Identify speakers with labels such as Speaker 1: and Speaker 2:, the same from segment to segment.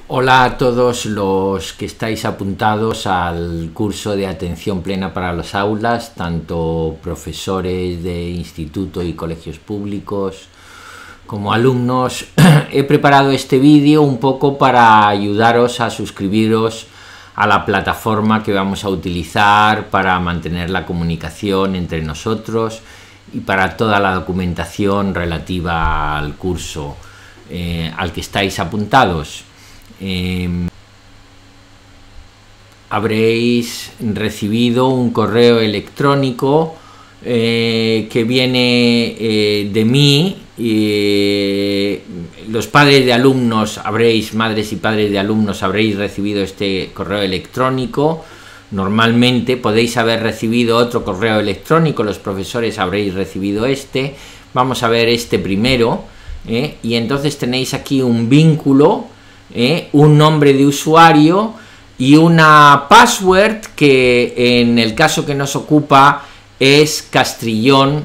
Speaker 1: Hola a todos los que estáis apuntados al curso de atención plena para las aulas, tanto profesores de instituto y colegios públicos como alumnos. He preparado este vídeo un poco para ayudaros a suscribiros a la plataforma que vamos a utilizar para mantener la comunicación entre nosotros y para toda la documentación relativa al curso al que estáis apuntados. Habréis recibido un correo electrónico que viene de mí. Los padres de alumnos madres y padres de alumnos habréis recibido este correo electrónico. Normalmente podéis haber recibido otro correo electrónico, los profesores habréis recibido este. Vamos a ver este primero, y entonces tenéis aquí un vínculo, un nombre de usuario y una password que en el caso que nos ocupa es Castrillón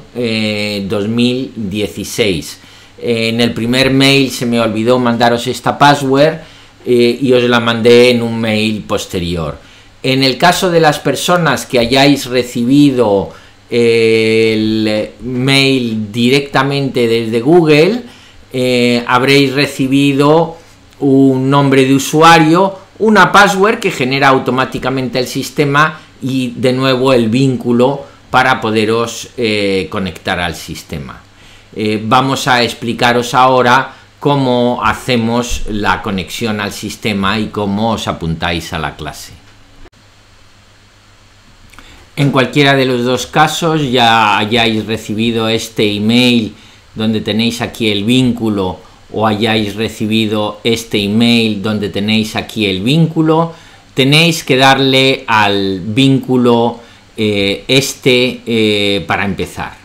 Speaker 1: 2016. En el primer mail se me olvidó mandaros esta password y os la mandé en un mail posterior. En el caso de las personas que hayáis recibido el mail directamente desde Google, habréis recibido un nombre de usuario, una password que genera automáticamente el sistema y de nuevo el vínculo para poderos conectar al sistema. Vamos a explicaros ahora cómo hacemos la conexión al sistema y cómo os apuntáis a la clase. En cualquiera de los dos casos, ya hayáis recibido este email donde tenéis aquí el vínculo o hayáis recibido este email donde tenéis aquí el vínculo, tenéis que darle al vínculo para empezar.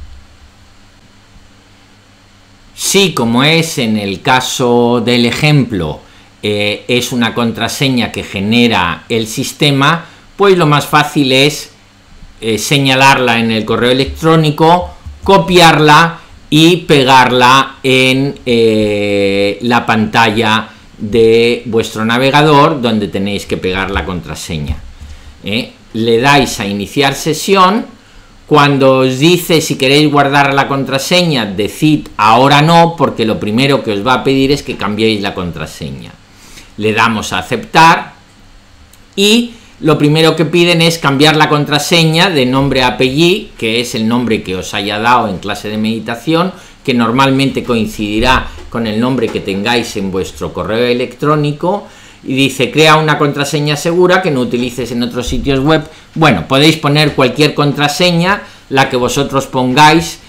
Speaker 1: Si, como es en el caso del ejemplo, es una contraseña que genera el sistema, pues lo más fácil es señalarla en el correo electrónico, copiarla y pegarla en la pantalla de vuestro navegador donde tenéis que pegar la contraseña. Le dais a iniciar sesión. Cuando os dice si queréis guardar la contraseña, decid ahora no, porque lo primero que os va a pedir es que cambiéis la contraseña. Le damos a aceptar y lo primero que piden es cambiar la contraseña de nombre a apellido, que es el nombre que os haya dado en clase de meditación, que normalmente coincidirá con el nombre que tengáis en vuestro correo electrónico, y dice crea una contraseña segura que no utilices en otros sitios web. Bueno, podéis poner cualquier contraseña, la que vosotros pongáis,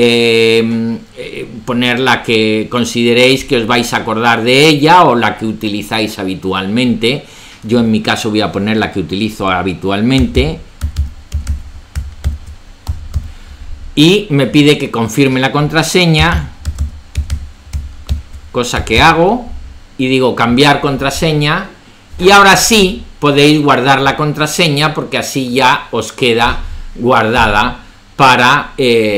Speaker 1: poner la que consideréis que os vais a acordar de ella o la que utilizáis habitualmente. Yo en mi caso voy a poner la que utilizo habitualmente y me pide que confirme la contraseña, cosa que hago y digo cambiar contraseña, y ahora sí podéis guardar la contraseña porque así ya os queda guardada para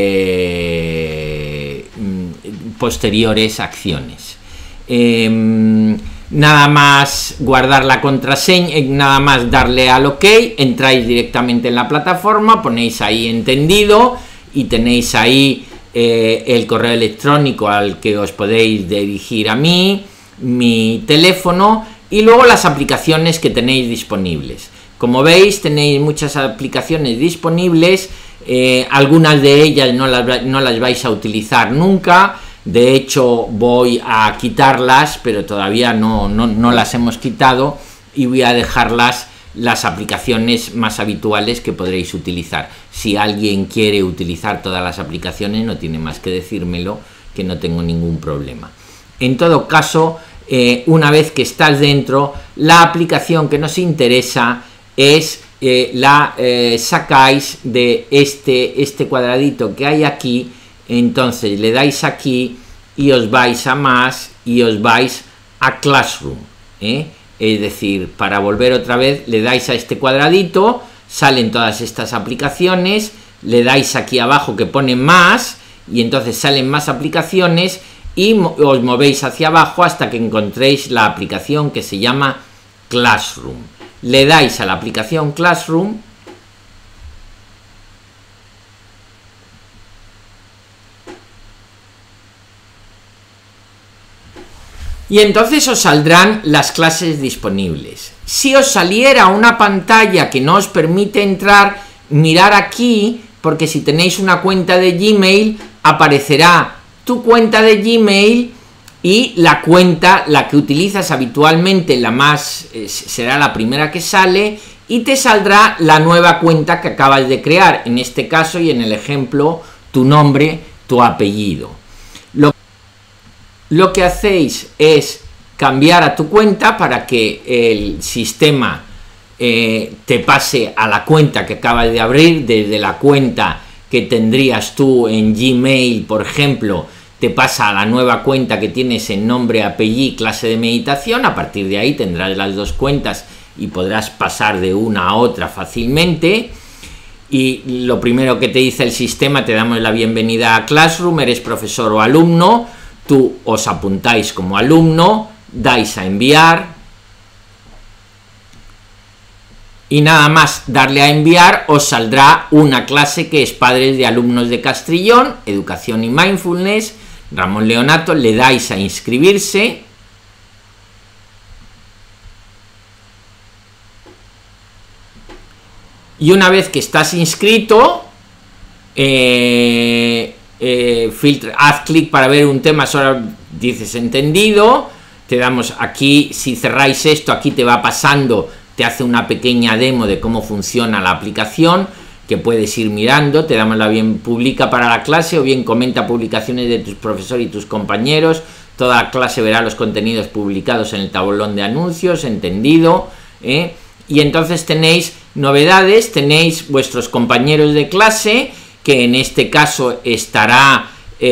Speaker 1: posteriores acciones. Nada más guardar la contraseña, nada más darle al OK, entráis directamente en la plataforma, ponéis ahí entendido y tenéis ahí el correo electrónico al que os podéis dirigir a mí, mi teléfono y luego las aplicaciones que tenéis disponibles. Como veis, tenéis muchas aplicaciones disponibles, algunas de ellas no las vais a utilizar nunca. De hecho voy a quitarlas, pero todavía no las hemos quitado, y voy a dejarlas las aplicaciones más habituales que podréis utilizar. Si alguien quiere utilizar todas las aplicaciones, no tiene más que decírmelo, que no tengo ningún problema. En todo caso, una vez que estás dentro, la aplicación que nos interesa es la sacáis de este cuadradito que hay aquí. Entonces le dais aquí y os vais a más y os vais a Classroom, es decir, para volver otra vez le dais a este cuadradito, salen todas estas aplicaciones, le dais aquí abajo que pone más y entonces salen más aplicaciones y os movéis hacia abajo hasta que encontréis la aplicación que se llama Classroom. Le dais a la aplicación Classroom y entonces os saldrán las clases disponibles. Si os saliera una pantalla que no os permite entrar, mirar aquí, porque si tenéis una cuenta de Gmail, aparecerá tu cuenta de Gmail y la cuenta, la que utilizas habitualmente, será la primera que sale, y te saldrá la nueva cuenta que acabas de crear, en este caso y en el ejemplo, tu nombre, tu apellido. Lo que hacéis es cambiar a tu cuenta para que el sistema te pase a la cuenta que acabas de abrir. Desde la cuenta que tendrías tú en Gmail, por ejemplo, te pasa a la nueva cuenta que tienes en nombre, apellido, clase de meditación. A partir de ahí tendrás las dos cuentas y podrás pasar de una a otra fácilmente. Y lo primero que te dice el sistema, te damos la bienvenida a Classroom, eres profesor o alumno, tú os apuntáis como alumno, dais a enviar y nada más darle a enviar os saldrá una clase que es Padres de Alumnos de Castrillón, Educación y Mindfulness, Ramón Leonato, le dais a inscribirse y una vez que estás inscrito, haz clic para ver un tema, solo dices entendido, te damos aquí, si cerráis esto, aquí te va pasando, te hace una pequeña demo de cómo funciona la aplicación, que puedes ir mirando, te damos la bien, publica para la clase o bien comenta publicaciones de tus profesores y tus compañeros, toda la clase verá los contenidos publicados en el tablón de anuncios, entendido, y entonces tenéis novedades, tenéis vuestros compañeros de clase, que en este caso estará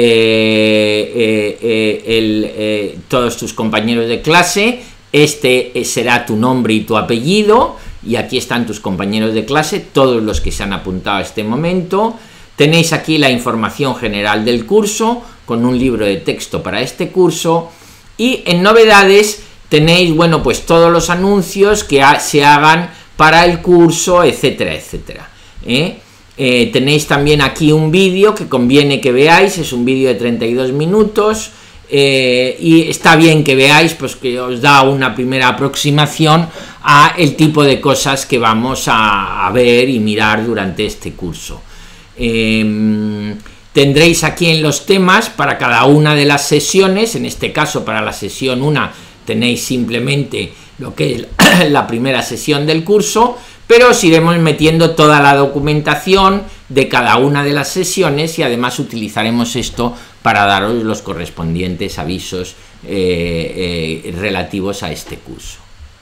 Speaker 1: todos tus compañeros de clase, será tu nombre y tu apellido, y aquí están tus compañeros de clase, todos los que se han apuntado a este momento. Tenéis aquí la información general del curso, con un libro de texto para este curso, y en novedades tenéis, bueno, pues todos los anuncios que se hagan para el curso, etcétera, etcétera. Tenéis también aquí un vídeo que conviene que veáis, es un vídeo de 32 minutos y está bien que veáis, pues que os da una primera aproximación a el tipo de cosas que vamos a ver y mirar durante este curso. Tendréis aquí en los temas para cada una de las sesiones, en este caso para la sesión 1 tenéis simplemente lo que es la primera sesión del curso, pero os iremos metiendo toda la documentación de cada una de las sesiones y además utilizaremos esto para daros los correspondientes avisos relativos a este curso.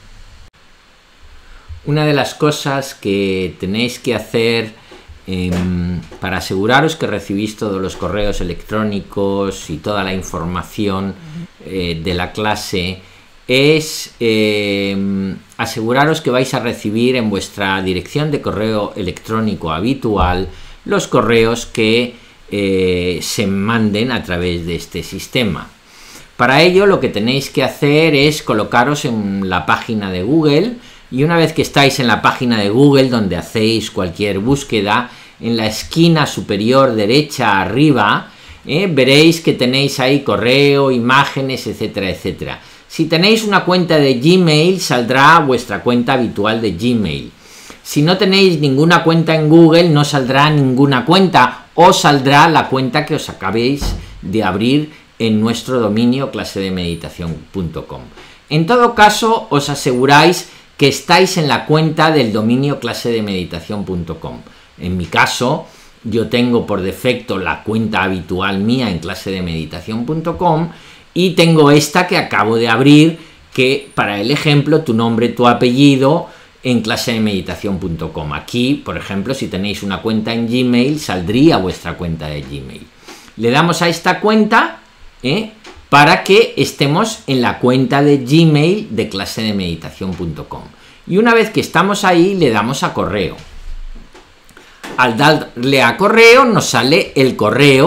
Speaker 1: Una de las cosas que tenéis que hacer para aseguraros que recibís todos los correos electrónicos y toda la información de la clase es aseguraros que vais a recibir en vuestra dirección de correo electrónico habitual los correos que se manden a través de este sistema. Para ello lo que tenéis que hacer es colocaros en la página de Google, y una vez que estáis en la página de Google donde hacéis cualquier búsqueda, en la esquina superior derecha arriba veréis que tenéis ahí correo, imágenes, etcétera, etcétera. Si tenéis una cuenta de Gmail, saldrá vuestra cuenta habitual de Gmail. Si no tenéis ninguna cuenta en Google, no saldrá ninguna cuenta, o saldrá la cuenta que os acabéis de abrir en nuestro dominio clasedemeditación.com. En todo caso, os aseguráis que estáis en la cuenta del dominio clasedemeditación.com. En mi caso, yo tengo por defecto la cuenta habitual mía en clasedemeditación.com y tengo esta que acabo de abrir, que para el ejemplo, tu nombre, tu apellido en clasedemeditación.com. Aquí, por ejemplo, si tenéis una cuenta en Gmail, saldría vuestra cuenta de Gmail. Le damos a esta cuenta para que estemos en la cuenta de Gmail de clasedemeditación.com. Y una vez que estamos ahí, le damos a correo. Al darle a correo, nos sale el correo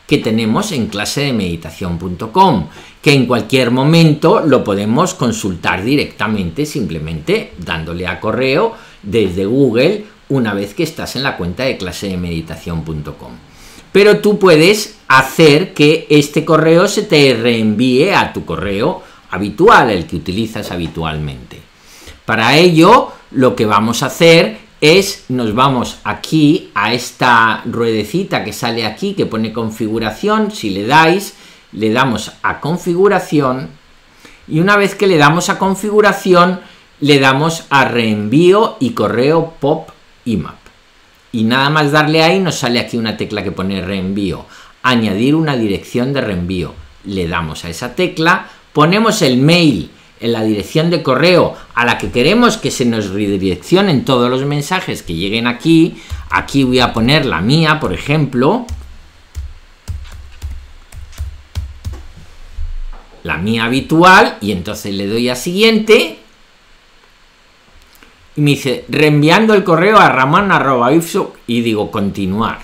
Speaker 1: que tenemos en clasedemeditación.com, que en cualquier momento lo podemos consultar directamente, simplemente dándole a correo desde Google una vez que estás en la cuenta de clasedemeditación.com. Pero tú puedes hacer que este correo se te reenvíe a tu correo habitual, el que utilizas habitualmente. Para ello, lo que vamos a hacer es, nos vamos aquí a esta ruedecita que sale aquí, que pone configuración. Si le dais, le damos a configuración, y una vez que le damos a configuración, le damos a reenvío y correo POP IMAP. Y nada más darle ahí, nos sale aquí una tecla que pone reenvío, añadir una dirección de reenvío. Le damos a esa tecla, ponemos el mail en la dirección de correo a la que queremos que se nos redireccionen todos los mensajes que lleguen aquí. Aquí voy a poner la mía, por ejemplo, la mía habitual, y entonces le doy a siguiente y me dice reenviando el correo a raman@ifsu, y digo continuar.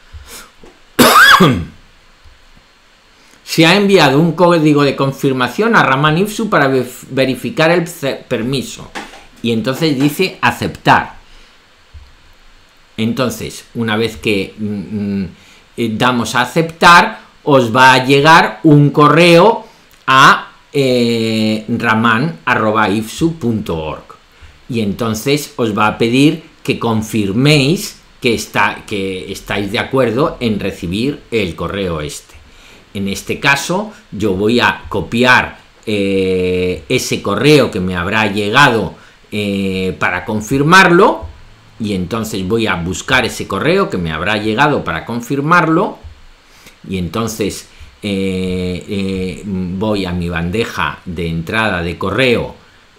Speaker 1: Se ha enviado un código de confirmación a Raman IFSU para verificar el permiso, y entonces dice aceptar. Entonces, una vez que damos a aceptar, os va a llegar un correo a raman@ifsu.org, y entonces os va a pedir que confirméis que estáis de acuerdo en recibir el correo este. En este caso, yo voy a copiar ese correo que me habrá llegado para confirmarlo, y entonces voy a buscar ese correo que me habrá llegado para confirmarlo, y entonces voy a mi bandeja de entrada de correo,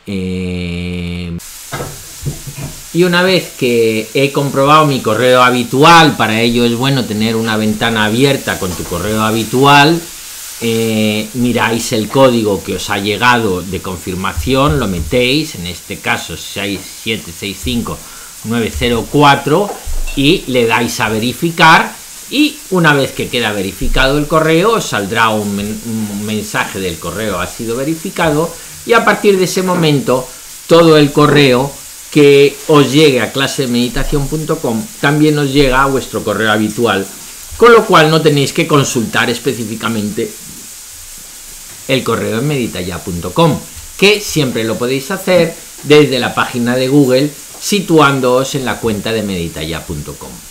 Speaker 1: y una vez que he comprobado mi correo habitual, para ello es bueno tener una ventana abierta con tu correo habitual, miráis el código que os ha llegado de confirmación, lo metéis, en este caso 6765904, y le dais a verificar, y una vez que queda verificado el correo, os saldrá un mensaje del correo ha sido verificado, y a partir de ese momento todo el correo que os llegue a clasedemeditación.com también os llega a vuestro correo habitual, con lo cual no tenéis que consultar específicamente el correo en meditaya.com, que siempre lo podéis hacer desde la página de Google, situándoos en la cuenta de meditaya.com.